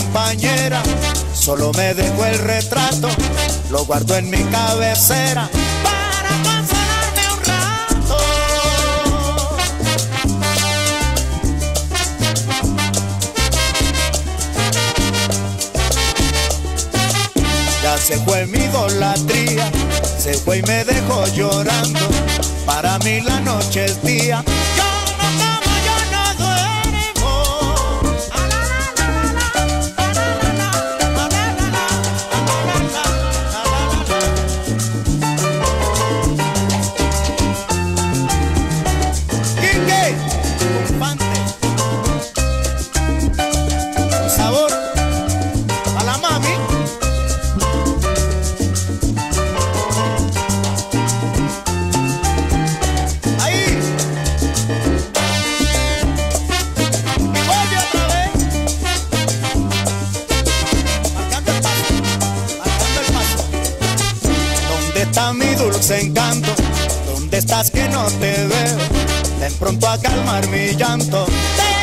compañera, solo me dejó el retrato, lo guardo en mi cabecera para consolarme un rato. Ya se fue mi idolatría, se fue y me dejó llorando, para mí la noche es día. ¿Dónde está mi dulce encanto? ¿Dónde estás que no te veo? Ven pronto a calmar mi llanto.